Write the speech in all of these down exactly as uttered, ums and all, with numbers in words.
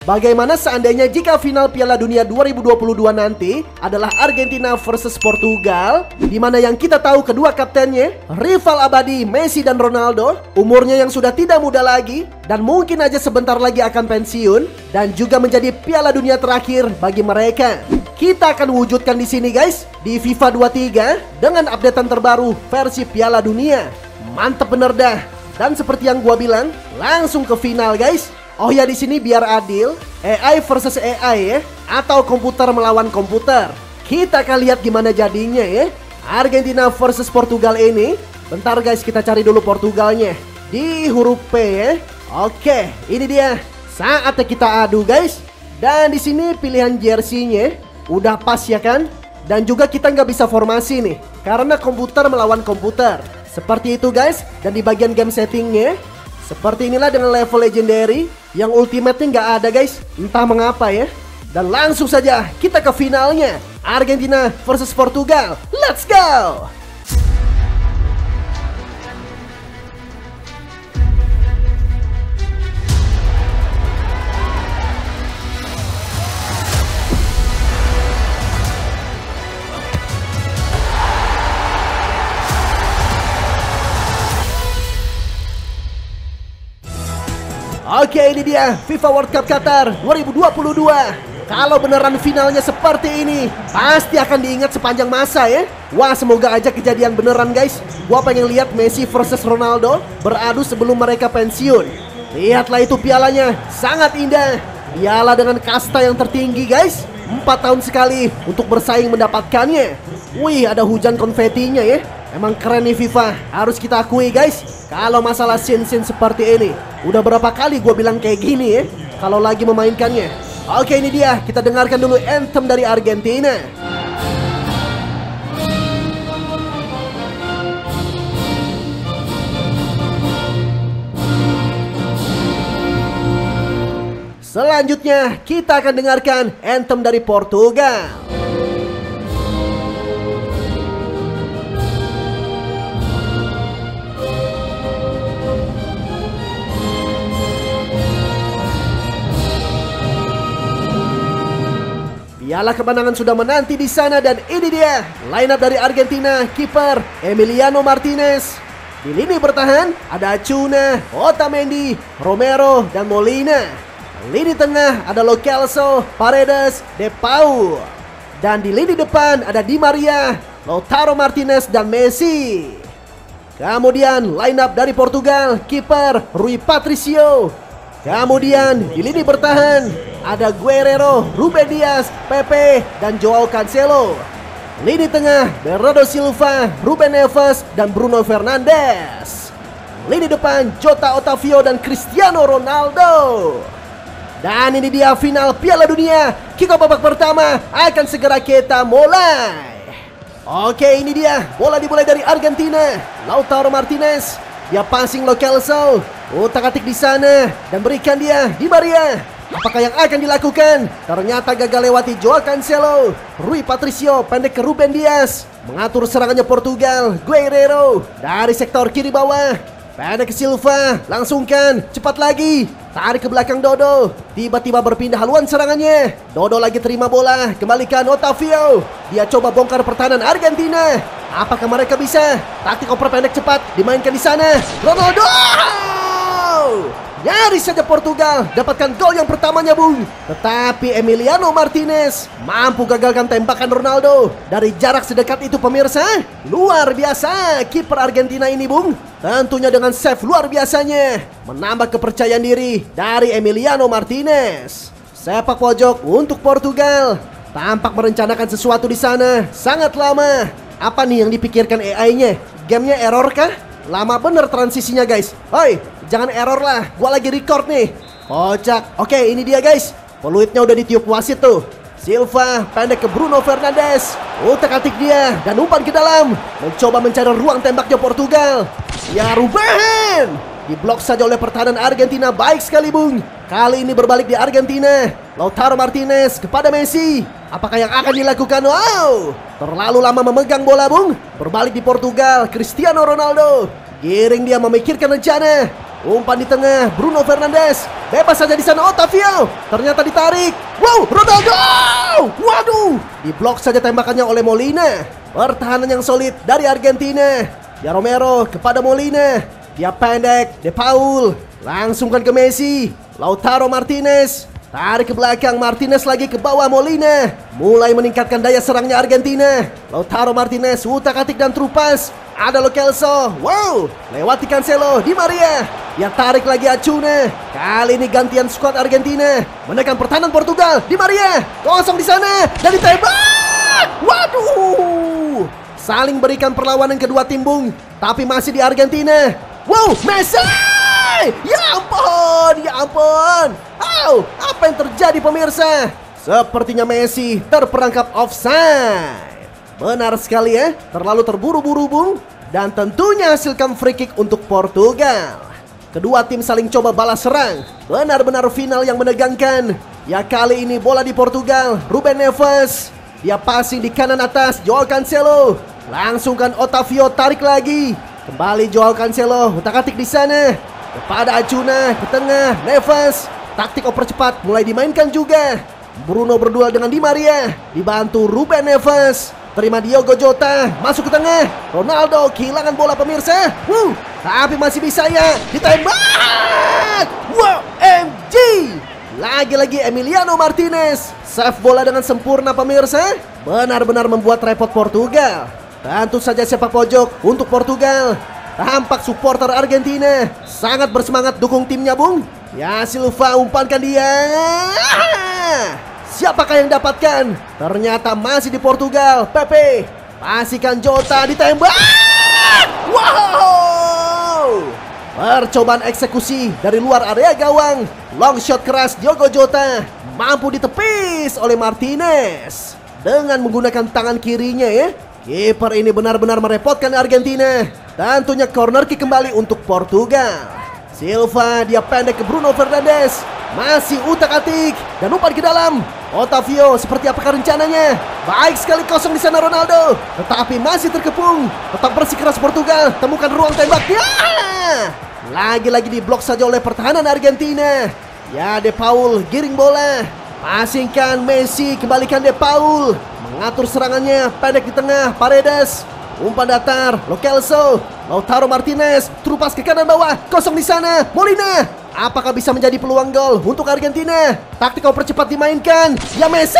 Bagaimana seandainya jika final Piala Dunia dua ribu dua puluh dua nanti adalah Argentina versus Portugal, di mana yang kita tahu kedua kaptennya, rival abadi Messi dan Ronaldo, umurnya yang sudah tidak muda lagi dan mungkin aja sebentar lagi akan pensiun, dan juga menjadi Piala Dunia terakhir bagi mereka. Kita akan wujudkan di sini guys, di FIFA dua puluh tiga dengan updatean terbaru versi Piala Dunia. Mantep bener dah. Dan seperti yang gua bilang, langsung ke final guys. Oh ya, di sini biar adil, A I versus A I ya, atau komputer melawan komputer. Kita akan lihat gimana jadinya ya. Argentina versus Portugal ini. Bentar guys, kita cari dulu Portugalnya di huruf P ya. Oke, ini dia. Saatnya kita adu guys. Dan di sini pilihan jersey-nya udah pas ya kan? Dan juga kita nggak bisa formasi nih, karena komputer melawan komputer. Seperti itu guys. Dan di bagian game settingnya, seperti inilah dengan level legendary. Yang ultimate-nya nggak ada guys, entah mengapa ya. Dan langsung saja kita ke finalnya, Argentina versus Portugal. Let's go! Oke, ini dia FIFA World Cup Qatar dua ribu dua puluh dua. Kalau beneran finalnya seperti ini, pasti akan diingat sepanjang masa ya. Wah, semoga aja kejadian beneran guys. Gua pengen lihat Messi versus Ronaldo beradu sebelum mereka pensiun. Lihatlah itu pialanya, sangat indah. Piala dengan kasta yang tertinggi guys. Empat tahun sekali untuk bersaing mendapatkannya. Wih, ada hujan konfetinya ya. Emang keren nih FIFA, harus kita akui guys. Kalau masalah scene-scene seperti ini, udah berapa kali gue bilang kayak gini ya, kalau lagi memainkannya. Oke, ini dia, kita dengarkan dulu anthem dari Argentina. Selanjutnya, kita akan dengarkan anthem dari Portugal. Piala kemenangan sudah menanti di sana, dan ini dia line up dari Argentina. Kiper Emiliano Martinez. Di lini bertahan ada Acuna, Otamendi, Romero, dan Molina. Lini tengah ada Lo Celso, Paredes, De Paul. Dan di lini depan ada Di Maria, Lautaro Martinez, dan Messi. Kemudian line up dari Portugal, kiper Rui Patricio. Kemudian di lini bertahan ada Guerrero, Ruben Dias, Pepe, dan Joao Cancelo. Lini tengah Bernardo Silva, Ruben Neves, dan Bruno Fernandes. Lini depan Jota Otavio dan Cristiano Ronaldo. Dan ini dia final Piala Dunia. Kick-off babak pertama akan segera kita mulai. Oke, ini dia bola dimulai dari Argentina. Lautaro Martinez, dia passing Lo Celso. Utak-atik di sana dan berikan dia Di Maria. Apakah yang akan dilakukan? Ternyata gagal lewati Joao Cancelo. Rui Patricio pendek ke Ruben Dias. Mengatur serangannya Portugal. Guerrero dari sektor kiri bawah. Pendek ke Silva. Langsungkan. Cepat lagi. Tarik ke belakang Dodo. Tiba-tiba berpindah haluan serangannya. Dodo lagi terima bola. Kembalikan Otavio. Dia coba bongkar pertahanan Argentina. Apakah mereka bisa? Taktik oper pendek cepat dimainkan di sana. Ronaldo. Nyaris saja Portugal dapatkan gol yang pertamanya bung. Tetapi Emiliano Martinez mampu gagalkan tembakan Ronaldo dari jarak sedekat itu pemirsa. Luar biasa kiper Argentina ini bung. Tentunya dengan save luar biasanya. Menambah kepercayaan diri dari Emiliano Martinez. Sepak pojok untuk Portugal. Tampak merencanakan sesuatu di sana sangat lama. Apa nih yang dipikirkan A I-nya? Gamenya error kah? Lama bener transisinya guys. Hoi, jangan error lah, gua lagi record nih. Kocak. Oke, ini dia guys. Peluitnya udah ditiup wasit tuh. Silva pendek ke Bruno Fernandes. Utak-atik dia dan umpan ke dalam. Mencoba mencari ruang tembaknya Portugal. Ya Ruben. Diblok saja oleh pertahanan Argentina. Baik sekali bung. Kali ini berbalik di Argentina. Lautaro Martinez kepada Messi. Apakah yang akan dilakukan? Wow, terlalu lama memegang bola bung. Berbalik di Portugal. Cristiano Ronaldo. Giring dia memikirkan rencana. Umpan di tengah, Bruno Fernandes. Bebas saja di sana Otavio. Ternyata ditarik. Wow, Ronaldo! Waduh, diblok saja tembakannya oleh Molina. Pertahanan yang solid dari Argentina. Ya Romero kepada Molina. Dia pendek, De Paul. Langsungkan ke Messi. Lautaro Martinez. Tarik ke belakang, Martinez lagi ke bawah Molina. Mulai meningkatkan daya serangnya Argentina. Lautaro Martinez, utak-atik dan terupas. Ada Lo Celso. Wow, lewati Cancelo, Di Maria. Dia tarik lagi Acuna. Kali ini gantian skuad Argentina. Menekan pertahanan Portugal. Di Maria, kosong di sana dan ditembak. Waduh. Saling berikan perlawanan kedua tim Bung, tapi masih di Argentina. Wow, Messi. Ya ampun, ya ampun. Oh, apa yang terjadi pemirsa? Sepertinya Messi terperangkap offside. Benar sekali ya, terlalu terburu-buru Bung. Dan tentunya hasilkan free kick untuk Portugal. Kedua tim saling coba balas serang. Benar-benar final yang menegangkan. Ya kali ini bola di Portugal, Ruben Neves. Dia passing di kanan atas, Joao Cancelo. Langsungkan Otavio, tarik lagi. Kembali Joao Cancelo, utak-atik di sana. Kepada Acuna, ke tengah, Neves. Taktik oper cepat mulai dimainkan juga. Bruno berduel dengan Di Maria. Dibantu Ruben Neves. Terima Diogo Jota, masuk ke tengah. Ronaldo kehilangan bola pemirsa. Wuh, tapi masih bisa ya. Ditembak. Wow, M G. Lagi-lagi Emiliano Martinez. Save bola dengan sempurna pemirsa. Benar-benar membuat repot Portugal. Tentu saja sepak pojok untuk Portugal. Tampak supporter Argentina sangat bersemangat dukung timnya Bung. Ya Silva umpankan dia. Siapakah yang dapatkan? Ternyata masih di Portugal. Pepe pastikan Jota, ditembak. Wow, percobaan eksekusi dari luar area gawang. Long shot keras Diogo Jota mampu ditepis oleh Martinez dengan menggunakan tangan kirinya ya. Kiper ini benar-benar merepotkan Argentina. Tentunya corner kick kembali untuk Portugal. Silva, dia pendek ke Bruno Fernandes. Masih utak-atik dan umpan ke dalam. Otavio, seperti apakah rencananya? Baik sekali kosong di sana Ronaldo. Tetapi masih terkepung. Tetap bersikeras Portugal. Temukan ruang tembaknya. Lagi-lagi diblok saja oleh pertahanan Argentina. Ya De Paul, giring bola. Pasingkan Messi, kembalikan De Paul. Mengatur serangannya, pendek di tengah, Paredes. Umpan datar, Lo Celso. Lautaro Martinez, terupas ke kanan bawah. Kosong di sana, Molina. Apakah bisa menjadi peluang gol untuk Argentina? Taktik oper cepat dimainkan. Ya Messi.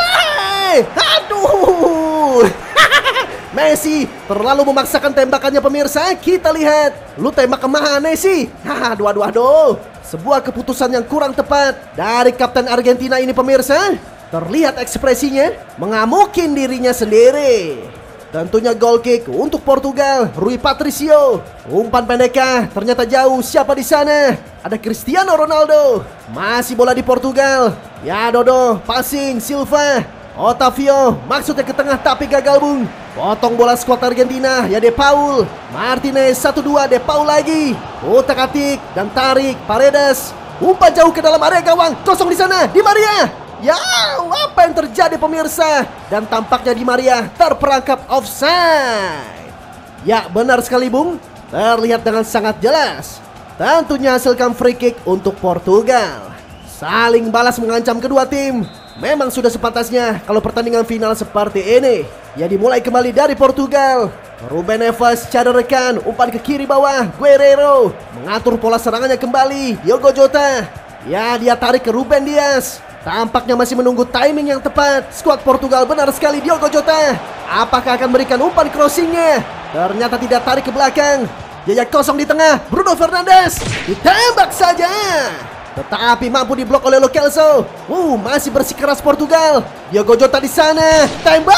Aduh. Messi terlalu memaksakan tembakannya pemirsa. Kita lihat. Lu tembak kemana sih? Aduh, aduh, aduh. Sebuah keputusan yang kurang tepat dari kapten Argentina ini pemirsa. Terlihat ekspresinya mengamukin dirinya sendiri. Tentunya goal kick untuk Portugal, Rui Patricio. Umpan pendekah, ternyata jauh. Siapa di sana? Ada Cristiano Ronaldo. Masih bola di Portugal. Ya Dodo, passing Silva. Otavio, maksudnya ke tengah tapi gagal Bung. Potong bola skuad Argentina, ya De Paul. Martinez satu dua, De Paul lagi. Utak-atik dan tarik, Paredes. Umpan jauh ke dalam area gawang, kosong di sana, Di Maria. Ya, apa yang terjadi pemirsa? Dan tampaknya Di Maria terperangkap offside. Ya, benar sekali Bung. Terlihat dengan sangat jelas. Tentunya hasilkan free kick untuk Portugal. Saling balas mengancam kedua tim. Memang sudah sepantasnya kalau pertandingan final seperti ini. Ya, dimulai kembali dari Portugal. Ruben Neves cara rekan, umpan ke kiri bawah, Guerrero. Mengatur pola serangannya kembali, Diogo Jota. Ya, dia tarik ke Ruben Dias. Tampaknya masih menunggu timing yang tepat. Skuad Portugal benar sekali, Diogo Jota. Apakah akan berikan umpan crossingnya? Ternyata tidak, tarik ke belakang. Jajak kosong di tengah, Bruno Fernandes. Ditembak saja. Tetapi mampu diblok oleh Lo Celso. Uh, masih bersikeras Portugal. Diogo Jota di sana. Tembak.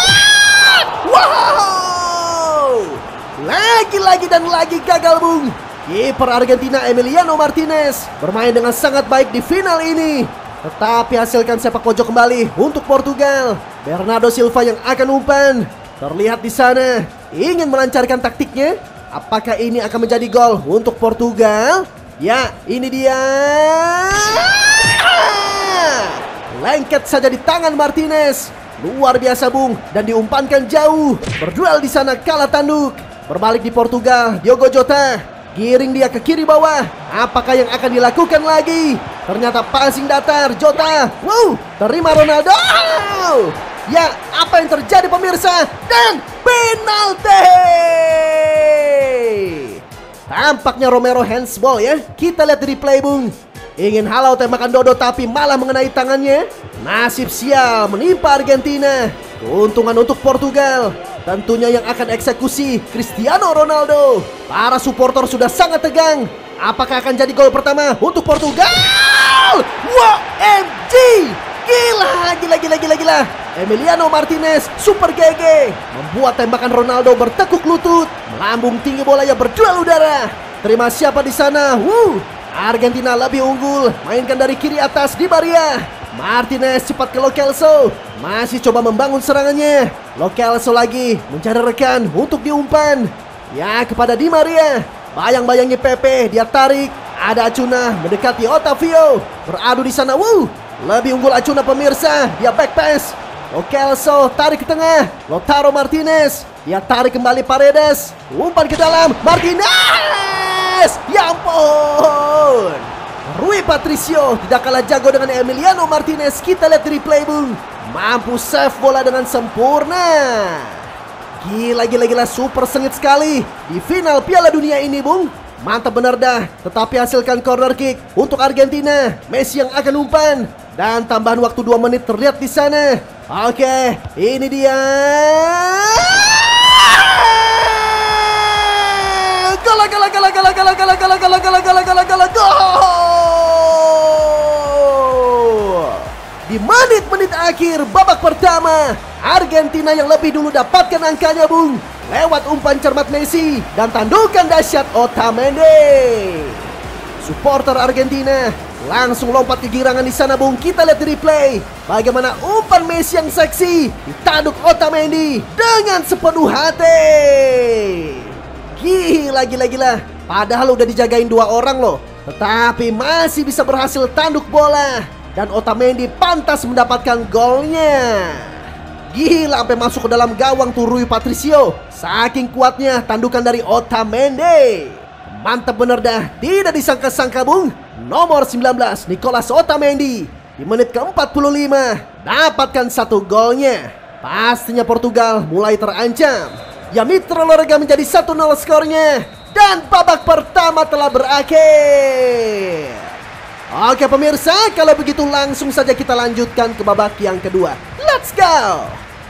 Wow. Lagi-lagi dan lagi gagal Bung. Kiper Argentina Emiliano Martinez bermain dengan sangat baik di final ini. Tetapi hasilkan sepak pojok kembali untuk Portugal. Bernardo Silva yang akan umpan. Terlihat di sana ingin melancarkan taktiknya. Apakah ini akan menjadi gol untuk Portugal? Ya, ini dia. Lengket saja di tangan Martinez. Luar biasa Bung, dan diumpankan jauh. Berduel di sana kalah tanduk. Berbalik di Portugal, Diogo Jota. Giring dia ke kiri bawah. Apakah yang akan dilakukan lagi? Ternyata passing datar. Jota. Wow, terima Ronaldo. Ya, apa yang terjadi pemirsa? Dan penalti. Tampaknya Romero handsball ya. Kita lihat di replay, Bung. Ingin halau tembakan Dodo tapi malah mengenai tangannya. Nasib sial menimpa Argentina. Keuntungan untuk Portugal. Tentunya yang akan eksekusi Cristiano Ronaldo. Para supporter sudah sangat tegang. Apakah akan jadi gol pertama untuk Portugal? W M G! Gila, gila, gila, gila, gila. Emiliano Martinez, super G G. Membuat tembakan Ronaldo bertekuk lutut. Melambung tinggi bola yang berduel udara. Terima siapa di sana? Wuh, Argentina lebih unggul. Mainkan dari kiri atas Di Maria. Martinez cepat ke Lo Celso. Masih coba membangun serangannya. Lo Celso lagi mencari rekan untuk diumpan. Ya, kepada Di Maria. Bayang-bayangi Pepe, dia tarik. Ada Acuna mendekati Otavio. Beradu di sana. Wuh, lebih unggul Acuna pemirsa. Dia back pass. Lo Celso tarik ke tengah. Lautaro Martinez. Dia tarik kembali Paredes. Umpan ke dalam. Martinez. Ya ampun. Rui Patricio tidak kalah jago dengan Emiliano Martinez. Kita lihat di replay, Bung. Mampu save bola dengan sempurna. Gila, gila, gila. Super sengit sekali di final Piala Dunia ini, Bung. Mantap benar dah. Tetapi hasilkan corner kick untuk Argentina. Messi yang akan umpan. Dan tambahan waktu dua menit terlihat di sana. Oke, ini dia. Gol, gol, gol, gol, gol, gol, gol, gol, gol, gol, gol, gol, gol, gol. Di menit-menit akhir babak pertama, Argentina yang lebih dulu dapatkan angkanya, Bung. Lewat umpan cermat Messi dan tandukan dahsyat Otamendi. Supporter Argentina langsung lompat ke girangan di sana, Bung. Kita lihat di replay. Bagaimana umpan Messi yang seksi ditanduk Otamendi dengan sepenuh hati. Gila, gila, gila. Padahal udah dijagain dua orang loh. Tetapi masih bisa berhasil tanduk bola. Dan Otamendi pantas mendapatkan golnya. Gila, sampai masuk ke dalam gawang tuh Rui Patricio. Saking kuatnya tandukan dari Otamendi. Mantap bener dah. Tidak disangka-sangka, Bung. Nomor sembilan belas Nicolas Otamendi di menit ke empat puluh lima dapatkan satu golnya. Pastinya Portugal mulai terancam. Ya, Mitra Lorega menjadi satu nol skornya. Dan babak pertama telah berakhir. Oke pemirsa, kalau begitu langsung saja kita lanjutkan ke babak yang kedua. Let's go!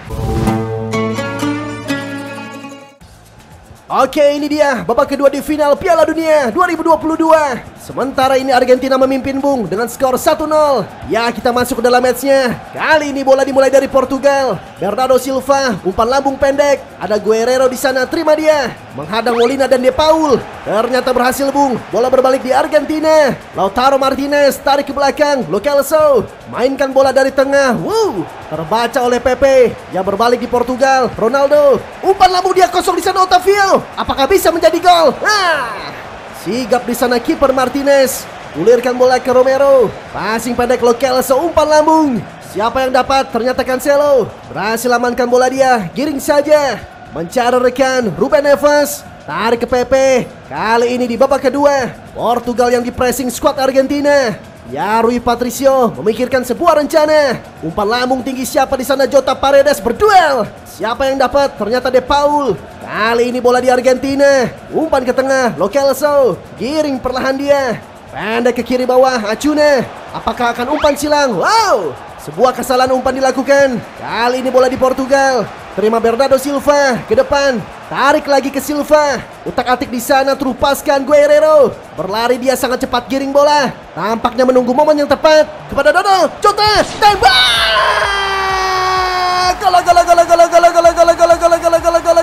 Oke, ini dia babak kedua di final Piala Dunia dua ribu dua puluh dua. Sementara ini Argentina memimpin, Bung, dengan skor satu nol. Ya, kita masuk ke dalam matchnya. Kali ini bola dimulai dari Portugal. Bernardo Silva, umpan lambung pendek. Ada Guerrero di sana, terima dia. Menghadang Molina dan De Paul. Ternyata berhasil, Bung. Bola berbalik di Argentina. Lautaro Martinez tarik ke belakang. Lo Celso mainkan bola dari tengah. Wow, terbaca oleh Pepe. Yang berbalik di Portugal. Ronaldo, umpan lambung dia kosong di sana. Otavio, apakah bisa menjadi gol? Ah, sigap di sana kiper Martinez. Ulirkan bola ke Romero. Passing pendek Lo Celso, umpan lambung. Siapa yang dapat? Ternyata Cancelo. Berhasil amankan bola dia. Giring saja. Mencari rekan Ruben Neves. Tarik ke Pepe. Kali ini di babak kedua, Portugal yang dipressing squad Argentina. Ya, Rui Patricio memikirkan sebuah rencana. Umpan lambung tinggi siapa di sana? Jota Paredes berduel. Siapa yang dapat? Ternyata De Paul. Kali ini bola di Argentina. Umpan ke tengah, Lo Celso. Giring perlahan dia. Pendek ke kiri bawah, Acuna. Apakah akan umpan silang? Wow, sebuah kesalahan umpan dilakukan. Kali ini bola di Portugal. Terima Bernardo Silva ke depan. Tarik lagi ke Silva. Utak-atik di sana, terupaskan Guerrero. Berlari dia sangat cepat, giring bola. Tampaknya menunggu momen yang tepat. Kepada Dodo, Jota, tembak! Gol, gol, gol, gol, gol, gol, gol, gol, gol, gol, gol, gol, gol,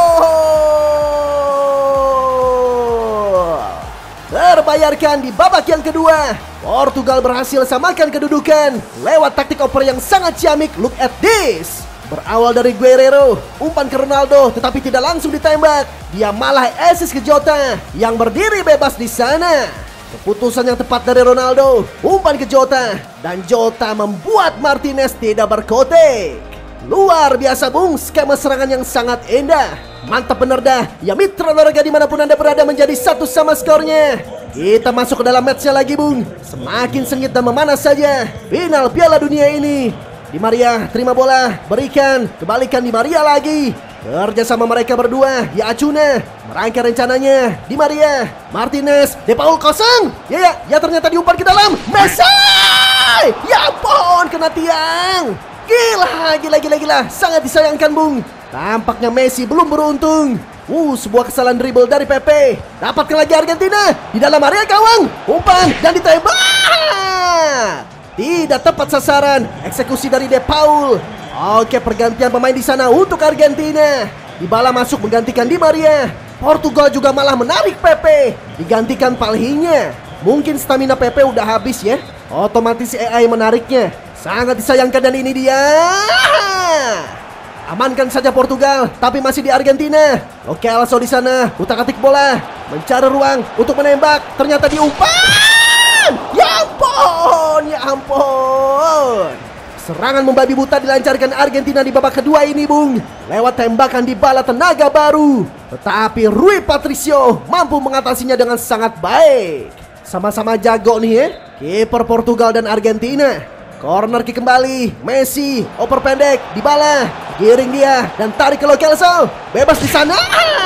gol. Terbayarkan di babak yang kedua. Portugal berhasil samakan kedudukan lewat taktik oper yang sangat ciamik. Look at this. Berawal dari Guerrero, umpan ke Ronaldo tetapi tidak langsung ditembak. Dia malah assist ke Jota yang berdiri bebas di sana. Keputusan yang tepat dari Ronaldo, umpan ke Jota, dan Jota membuat Martinez tidak berkotek. Luar biasa, Bung, skema serangan yang sangat indah. Mantap bener dah. Ya mitra olahraga dimanapun Anda berada menjadi satu sama skornya. Kita masuk ke dalam matchnya lagi Bung. Semakin sengit dan memanas saja final Piala Dunia ini. Di Maria terima bola, berikan, kembalikan Di Maria lagi. Kerja sama mereka berdua, ya Acuna merangkai rencananya. Di Maria, Martinez, De Paul kosong. Ya ya, ya ternyata diumpan ke dalam. Messi! Ya ampun, kena tiang. Gila, gila, gila, gila. Sangat disayangkan Bung. Tampaknya Messi belum beruntung. Uh, sebuah kesalahan dribble dari Pepe. Dapatkan lagi Argentina. Di dalam area gawang. Umpan dan ditembak. Tidak tepat sasaran. Eksekusi dari De Paul. Oke, pergantian pemain di sana untuk Argentina. Dybala masuk menggantikan Di Maria. Portugal juga malah menarik Pepe. Digantikan Palhinha. Mungkin stamina Pepe udah habis ya. Otomatis A I menariknya. Sangat disayangkan dan ini dia. Amankan saja Portugal, tapi masih di Argentina. Oke, Alonso di sana, utak-atik bola, mencari ruang untuk menembak. Ternyata diumpan. Ya ampun, ya ampun. Serangan membabi buta dilancarkan Argentina di babak kedua ini Bung. Lewat tembakan Dybala tenaga baru. Tetapi Rui Patricio mampu mengatasinya dengan sangat baik. Sama-sama jago nih ya, kiper Portugal dan Argentina. Corner kick kembali, Messi, oper pendek, Dybala, giring dia dan tarik ke Lo Celso. Bebas di sana.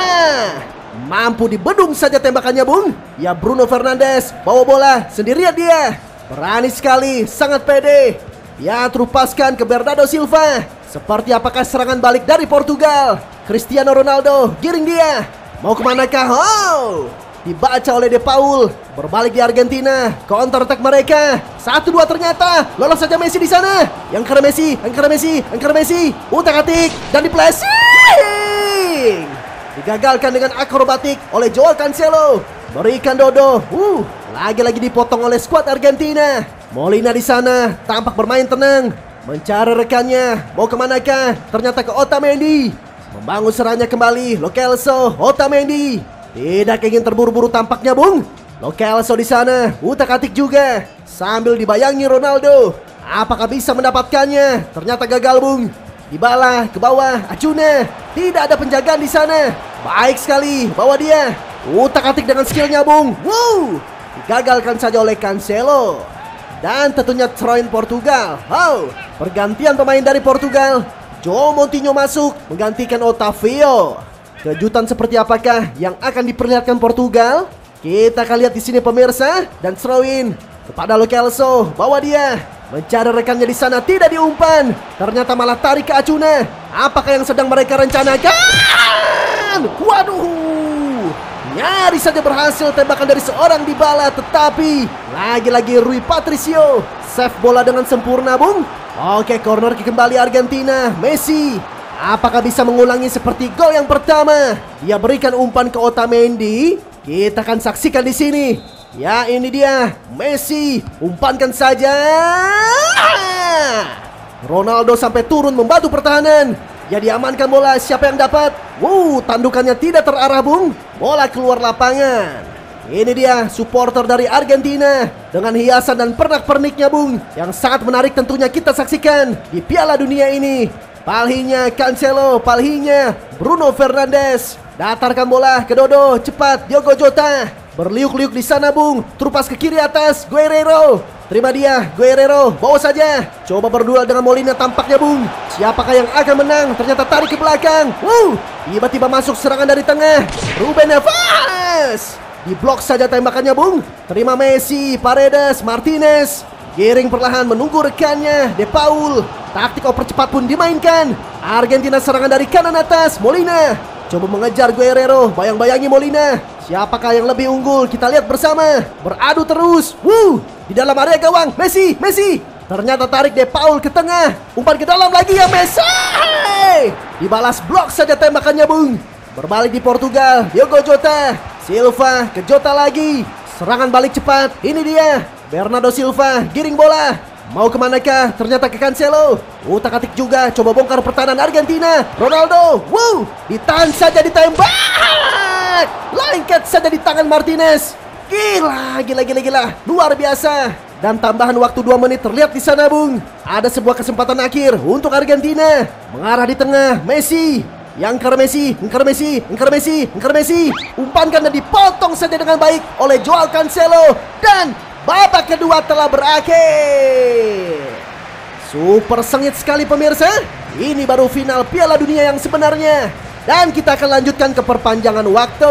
Mampu dibedung saja tembakannya Bung. Ya Bruno Fernandes bawa bola sendirian dia. Berani sekali, sangat pede. Ya terupaskan ke Bernardo Silva. Seperti apakah serangan balik dari Portugal? Cristiano Ronaldo, giring dia. Mau kemanakah? Oh! Dibaca oleh De Paul. Berbalik di Argentina. Counter attack mereka. Satu dua ternyata. Lolos saja Messi di sana. Yang keren Messi, yang keren Messi, yang keren Messi. Utak-atik dan di flashing. Digagalkan dengan akrobatik oleh Joao Cancelo. Berikan Dodo. Uh, lagi-lagi dipotong oleh skuad Argentina. Molina di sana tampak bermain tenang. Mencari rekannya. Mau kemanakah? Ternyata ke Otamendi. Membangun serangannya kembali. Lo Celso, Otamendi. Tidak ingin terburu-buru tampaknya Bung. Lo Celso di sana, utak-atik juga. Sambil dibayangi Ronaldo. Apakah bisa mendapatkannya? Ternyata gagal Bung. Dybala ke bawah, Acuna. Tidak ada penjagaan di sana. Baik sekali, bawa dia. Utak-atik dengan skillnya Bung. Wow, digagalkan saja oleh Cancelo. Dan tentunya Troin Portugal. Oh, pergantian pemain dari Portugal. João Moutinho masuk menggantikan Otavio. Kejutan seperti apakah yang akan diperlihatkan Portugal? Kita akan lihat di sini pemirsa. Dan throw in kepada Lo Celso. Bawa dia. Mencari rekannya di sana, tidak diumpan. Ternyata malah tarik ke Acuna. Apakah yang sedang mereka rencanakan? Waduh, nyaris saja berhasil tembakan dari seorang Dybala. Tetapi lagi-lagi Rui Patricio save bola dengan sempurna Bung. Oke, corner kick kembali Argentina. Messi, apakah bisa mengulangi seperti gol yang pertama? Dia berikan umpan ke Otamendi. Kita akan saksikan di sini. Ya, ini dia Messi, umpankan saja. Ronaldo sampai turun membantu pertahanan. Ya, diamankan bola. Siapa yang dapat? Wow, tandukannya tidak terarah Bung. Bola keluar lapangan. Ini dia supporter dari Argentina dengan hiasan dan pernak-perniknya Bung, yang sangat menarik tentunya kita saksikan di Piala Dunia ini. Palhinha, Cancelo, Palhinha, Bruno Fernandes. Datarkan bola ke Dodo, cepat Diogo Jota. Berliuk-liuk di sana Bung, terupas ke kiri atas, Guerrero. Terima dia, Guerrero, bawa saja. Coba berduel dengan Molina tampaknya Bung. Siapakah yang akan menang? Ternyata tarik ke belakang. Wow, tiba-tiba masuk serangan dari tengah. Ruben Neves. Diblok saja tembakannya Bung. Terima Messi, Paredes, Martinez. Giring perlahan menunggu rekannya, De Paul. Taktik oper cepat pun dimainkan. Argentina serangan dari kanan atas, Molina. Coba mengejar Guerrero, bayang-bayangi Molina. Siapakah yang lebih unggul? Kita lihat bersama. Beradu terus. Wuh, di dalam area gawang, Messi, Messi. Ternyata tarik De Paul ke tengah. Umpan ke dalam lagi ya Messi. Dibalas blok saja tembakannya Bung. Berbalik di Portugal, Diogo Jota. Silva ke Jota lagi. Serangan balik cepat. Ini dia Bernardo Silva, giring bola. Mau kemanakah? Ternyata ke Cancelo. Utak-atik juga. Coba bongkar pertahanan Argentina. Ronaldo. Wow, ditahan saja, ditembak. Lengket saja di tangan Martinez. Gila, gila, gila, gila. Luar biasa. Dan tambahan waktu dua menit terlihat di sana Bung. Ada sebuah kesempatan akhir untuk Argentina. Mengarah di tengah, Messi. Yang ke Messi, ke Messi, ke Messi, ke Messi. Umpankan dan dipotong saja dengan baik oleh Joao Cancelo. Dan babak kedua telah berakhir. Super sengit sekali pemirsa. Ini baru final Piala Dunia yang sebenarnya. Dan kita akan lanjutkan ke perpanjangan waktu.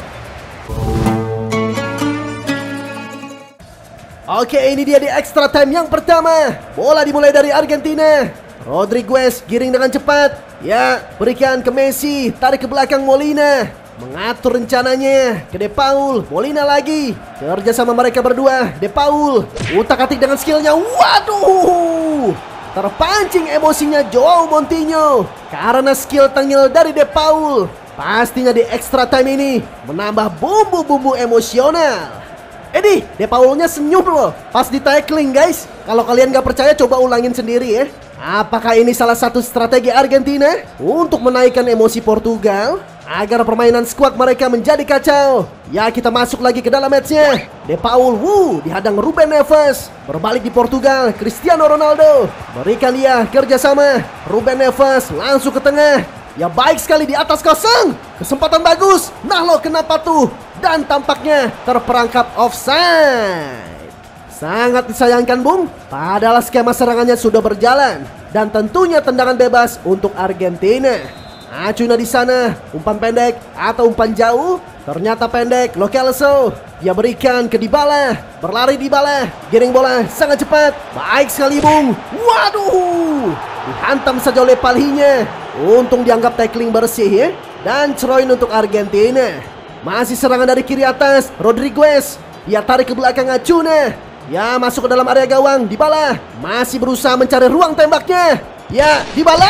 Oke, ini dia di extra time yang pertama. Bola dimulai dari Argentina. Rodriguez giring dengan cepat. Ya, berikan ke Messi. Tarik ke belakang Molina. Mengatur rencananya ke De Paul. Molina lagi. Kerja sama mereka berdua. De Paul utak-atik dengan skillnya. Waduh, terpancing emosinya Joao Moutinho karena skill tengil dari De Paul. Pastinya di extra time ini menambah bumbu-bumbu emosional. Edi, De Paulnya senyum loh pas di tackling guys. Kalau kalian gak percaya coba ulangin sendiri ya. Apakah ini salah satu strategi Argentina untuk menaikkan emosi Portugal agar permainan skuad mereka menjadi kacau? Ya, kita masuk lagi ke dalam matchnya. De Paul, wuh, dihadang Ruben Neves. Berbalik di Portugal, Cristiano Ronaldo. Berikan dia kerjasama. Ruben Neves langsung ke tengah. Ya, baik sekali di atas kosong. Kesempatan bagus. Nah lo, kenapa tuh? Dan tampaknya terperangkap offside. Sangat disayangkan Bung. Padahal skema serangannya sudah berjalan. Dan tentunya tendangan bebas untuk Argentina. Acuna di sana, umpan pendek atau umpan jauh. Ternyata pendek, Lo Celso. Dia berikan ke Dybala. Berlari Dybala. Giring bola sangat cepat. Baik sekali Bung. Waduh, dihantam saja oleh palhinya. Untung dianggap tackling bersih ya. Dan throw-in untuk Argentina. Masih serangan dari kiri atas. Rodriguez. Dia tarik ke belakang Acuna. Ya, masuk ke dalam area gawang. Dybala masih berusaha mencari ruang tembaknya. Ya, Dybala.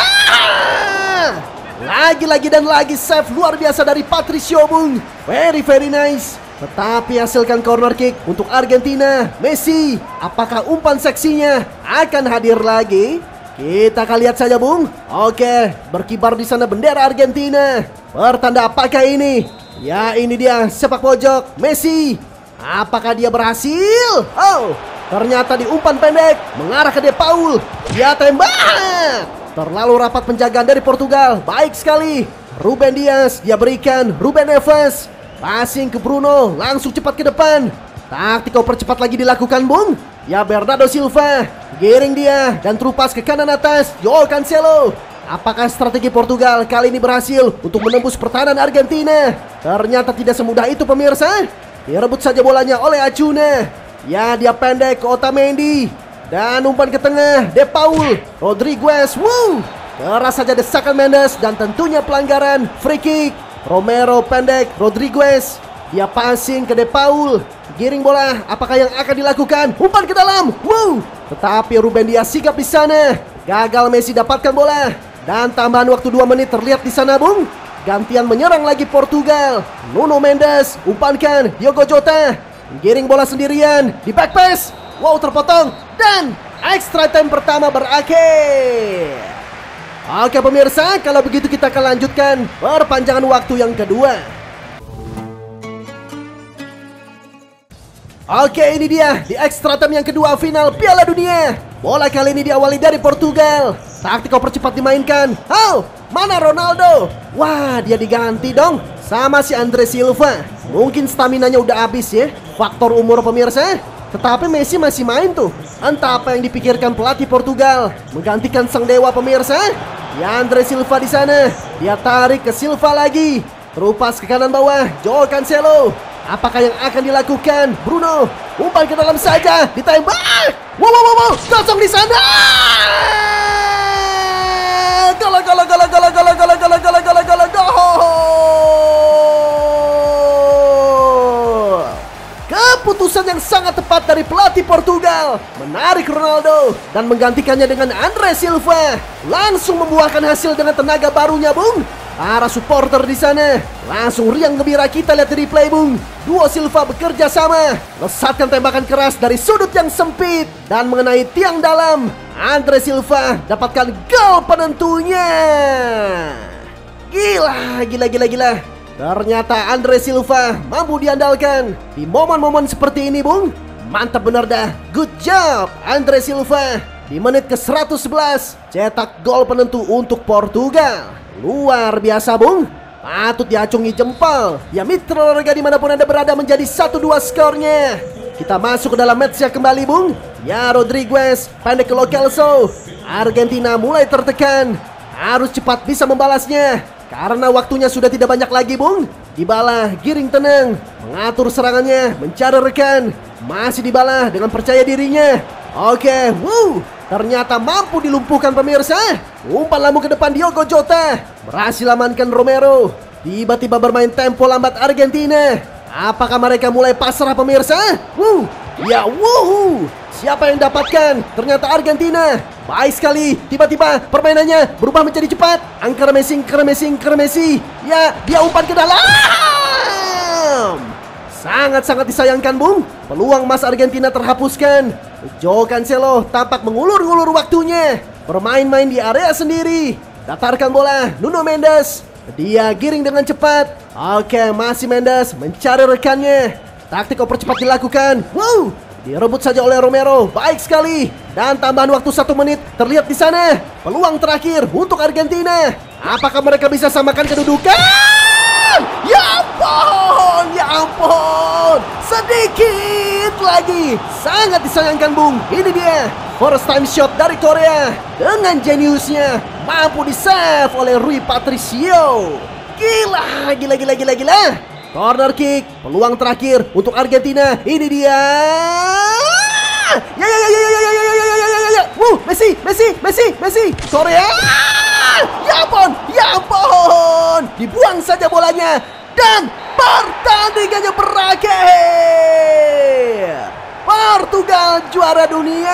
Lagi-lagi dan lagi save luar biasa dari Patricio Bung. Very very nice. Tetapi hasilkan corner kick untuk Argentina. Messi, apakah umpan seksinya akan hadir lagi? Kita akan lihat saja Bung. Oke, berkibar di sana bendera Argentina. Pertanda apakah ini? Ya, ini dia sepak pojok Messi. Apakah dia berhasil? Oh, ternyata di umpan pendek mengarah ke De Paul. Dia tembak. Terlalu rapat penjagaan dari Portugal. Baik sekali. Ruben Dias, dia berikan. Ruben Neves. Passing ke Bruno. Langsung cepat ke depan. Taktikal percepat lagi dilakukan Bung. Ya, Bernardo Silva. Giring dia. Dan terupas ke kanan atas. Joao Cancelo. Apakah strategi Portugal kali ini berhasil untuk menembus pertahanan Argentina? Ternyata tidak semudah itu pemirsa. Direbut saja bolanya oleh Acuna. Ya, dia pendek ke Otamendi. Dan umpan ke tengah, De Paul. Rodriguez, wuh, keras saja desakan Mendes. Dan tentunya pelanggaran, free kick. Romero pendek, Rodriguez. Dia passing ke De Paul. Giring bola, apakah yang akan dilakukan? Umpan ke dalam, wuh. Tetapi Ruben Dias sigap di sana. Gagal Messi dapatkan bola. Dan tambahan waktu dua menit terlihat di sana Bung. Gantian menyerang lagi Portugal. Nuno Mendes, umpankan Diogo Jota. Giring bola sendirian di back pass. Wow, terpotong. Dan extra time pertama berakhir. Oke pemirsa, kalau begitu kita akan lanjutkan perpanjangan waktu yang kedua. Oke, ini dia di extra time yang kedua final Piala Dunia. Bola kali ini diawali dari Portugal. Taktikal percepat dimainkan. Oh, mana Ronaldo? Wah, dia diganti dong sama si Andre Silva. Mungkin staminanya udah habis ya. Faktor umur pemirsa. Tetapi Messi masih main tuh. Entah apa yang dipikirkan pelatih Portugal menggantikan sang dewa pemirsa. Ya, Andre Silva di sana. Dia tarik ke Silva lagi. Terupas ke kanan bawah. Joao Cancelo. Apakah yang akan dilakukan? Bruno, umpan ke dalam saja, ditembak. Wow, wow, wow, wow. Kosong di sana. Gol, gol, gol, gol, gol, gol, gol, gol, gol, gol, gol, gol. Keputusan yang sangat tepat dari pelatih Portugal menarik Ronaldo dan menggantikannya dengan Andre Silva. Langsung membuahkan hasil dengan tenaga barunya, Bung. Para supporter di sana langsung riang gembira. Kita lihat di replay, Bung. Duo Silva bekerja sama, lesatkan tembakan keras dari sudut yang sempit dan mengenai tiang dalam. Andre Silva dapatkan gol penentunya. Gila, gila, gila, gila. Ternyata Andre Silva mampu diandalkan di momen-momen seperti ini, Bung. Mantap benar dah. Good job Andre Silva. Di menit ke seratus sebelas cetak gol penentu untuk Portugal. Luar biasa Bung, patut diacungi jempol. Ya mitra olahraga dimanapun Anda berada, menjadi satu dua skornya. Kita masuk ke dalam matchnya kembali Bung. Ya Rodriguez, pendek ke Lo Celso. Argentina mulai tertekan, harus cepat bisa membalasnya karena waktunya sudah tidak banyak lagi Bung. Dybala giring tenang, mengatur serangannya, mencari rekan. Masih Dybala dengan percaya dirinya. Oke, wow, ternyata mampu dilumpuhkan pemirsa. Umpan lambung ke depan Diogo Jota, berhasil amankan Romero. Tiba-tiba bermain tempo lambat Argentina. Apakah mereka mulai pasrah pemirsa? Wow, ya wow, siapa yang dapatkan? Ternyata Argentina. Baik sekali, tiba-tiba permainannya berubah menjadi cepat. Angker Messi, angker Messi, angker Messi. Ya, dia umpan ke dalam. Sangat-sangat disayangkan Bung, peluang emas Argentina terhapuskan. Joao Cancelo tampak mengulur-ngulur waktunya, bermain-main di area sendiri. Datarkan bola, Nuno Mendes. Dia giring dengan cepat. Oke, masih Mendes mencari rekannya. Taktik oper cepat dilakukan. Wow, direbut saja oleh Romero. Baik sekali. Dan tambahan waktu satu menit terlihat di sana. Peluang terakhir untuk Argentina. Apakah mereka bisa samakan kedudukan? Ya ampun, ya ampun. Sedikit lagi. Sangat disayangkan Bung. Ini dia first time shot dari Korea. Dengan jeniusnya mampu di-save oleh Rui Patricio. Gila, gila, gila, gila, gila. Corner kick, peluang terakhir untuk Argentina. Ini dia. Ya ya ya ya ya ya ya ya ya ya ya. Wuh, Messi, Messi, Messi, Messi. Korea. Ya ampun, ya ampun. Dibuang saja bolanya dan pertandingannya berakhir. Portugal juara dunia.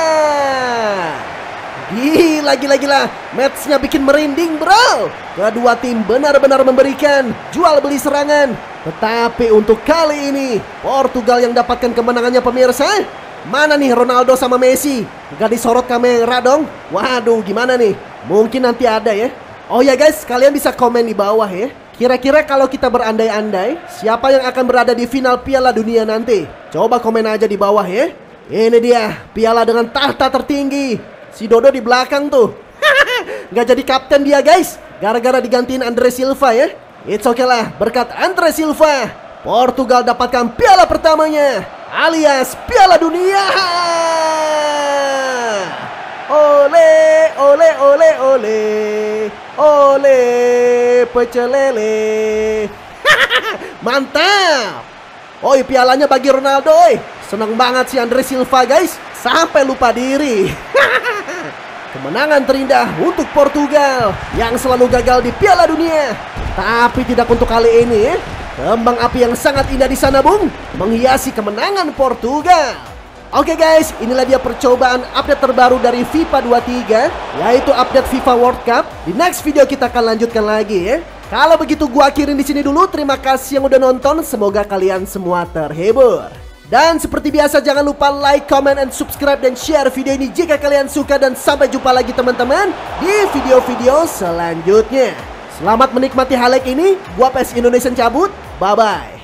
Gila, gila, gila. Matchnya bikin merinding bro. Kedua tim benar-benar memberikan jual beli serangan. Tetapi untuk kali ini Portugal yang dapatkan kemenangannya pemirsa. Mana nih Ronaldo sama Messi? Gak disorot kamera dong. Waduh, gimana nih? Mungkin nanti ada ya. Oh ya guys, kalian bisa komen di bawah ya. Kira-kira kalau kita berandai-andai, siapa yang akan berada di final Piala Dunia nanti? Coba komen aja di bawah ya. Ini dia, piala dengan tahta tertinggi. Si Dodo di belakang tuh. Gak jadi kapten dia guys, gara-gara digantiin Andre Silva ya. It's okay lah, berkat Andre Silva Portugal dapatkan piala pertamanya, alias Piala Dunia. Ole, ole, ole, ole, ole, pecel lele. Mantap. Oi, pialanya bagi Ronaldo. Oi, seneng banget si Andre Silva guys, sampai lupa diri. Kemenangan terindah untuk Portugal yang selalu gagal di Piala Dunia. Tapi tidak untuk kali ini ya. Kembang api yang sangat indah di sana Bung, menghiasi kemenangan Portugal. Oke guys, inilah dia percobaan update terbaru dari FIFA dua puluh tiga, yaitu update FIFA World Cup. Di next video kita akan lanjutkan lagi ya. Kalau begitu gua akhirin di sini dulu. Terima kasih yang udah nonton. Semoga kalian semua terhibur. Dan seperti biasa jangan lupa like, comment, and subscribe dan share video ini jika kalian suka. Dan sampai jumpa lagi teman-teman di video-video selanjutnya. Selamat menikmati highlight ini. Gua P E S Indonesian cabut. Bye-bye.